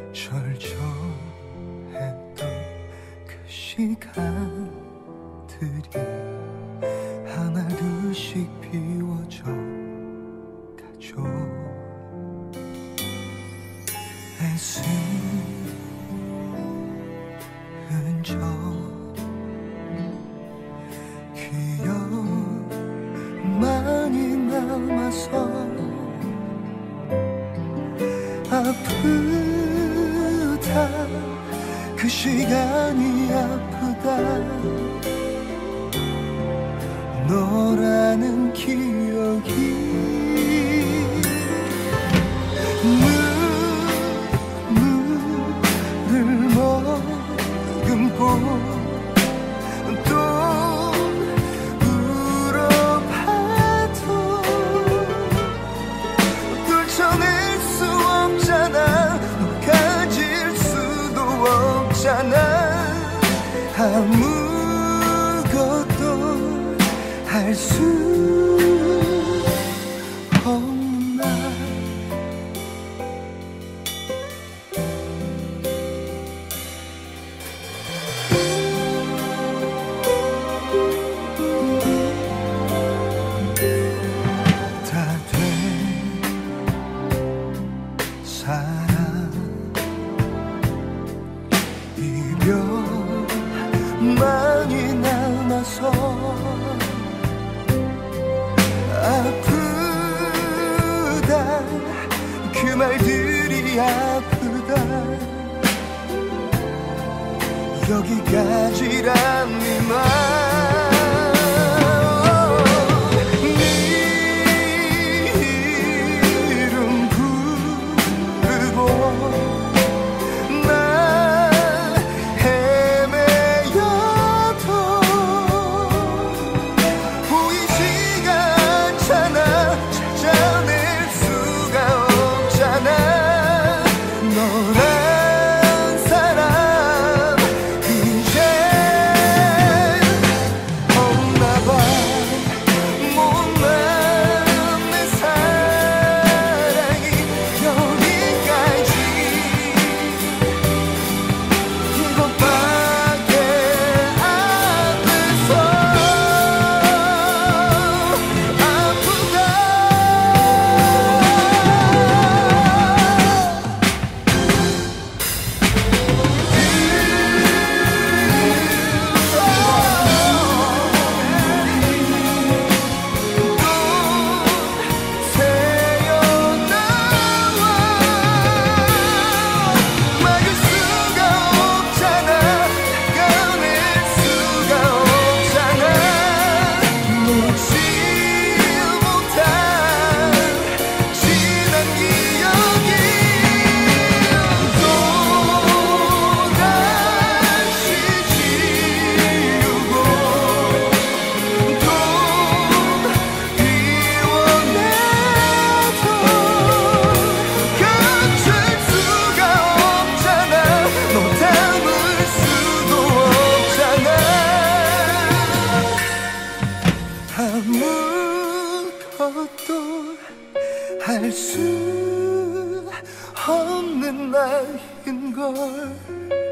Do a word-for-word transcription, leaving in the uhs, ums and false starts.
절절했던 그 시간들이 하나 둘씩 비워져 가죠. 애쓴 흔적 기억만이 남아서 아프다 그 시간이 아프다 너라는 기억이 눈물을 머금고 또 울어봐도 떨쳐낼 수 없잖아 너 가질 수도 없잖아 아무것도 할 수 없는 날 다 된 사랑 이별만이 남아서 아프다 그 말들이 아프다 여기까지란 네 말 네 이름 부르고 나 헤매여도 보이지가 않잖아 찾아낼 수가 없잖아 너란 사람 이제 없나봐 못난 내 사랑이 여기까지 이것밖에 안 돼서 아프다 새어나와 막을 수가 없잖아 꺼낼 수가 없잖아 놓지 못한 지난 기억이 또다시 지우고 또 비워내도 감출 수가 없잖아 너 담을 수도 없잖아 아무것도 할 수 없는 나인걸